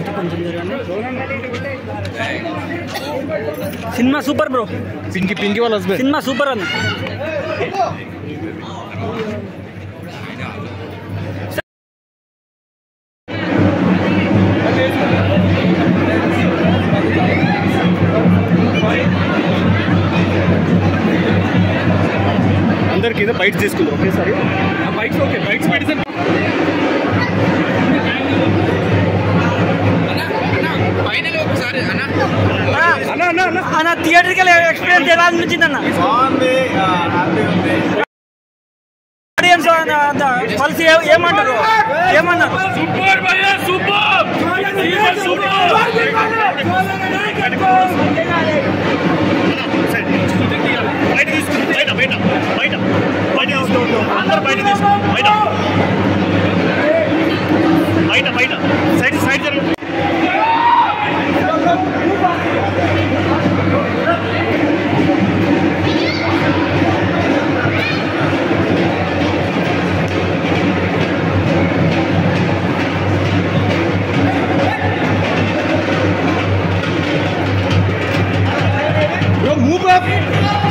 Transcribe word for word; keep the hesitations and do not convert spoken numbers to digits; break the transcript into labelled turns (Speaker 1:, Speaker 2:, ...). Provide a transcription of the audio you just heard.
Speaker 1: కొంచెం cinema super bro.
Speaker 2: Pinky Pinky వాళ్ళ husband
Speaker 1: cinema super అన్న.
Speaker 2: అందరికి ఏదో బైట్స్ తీసుకుందాం ఒకేసారి. బైట్స్ ఓకే బైట్స్ పెడితే
Speaker 1: అన్న థియేటర్కి ఎక్స్పీరియన్స్ ఎలా అనిపించింది అన్న? ఆడియన్స్ కలిసి ఏమంటారు ఏమన్నారు?
Speaker 2: అందరు బయట బయట బయట బయట సైడ్ సైడ్ జరుగుతుంది. Move up!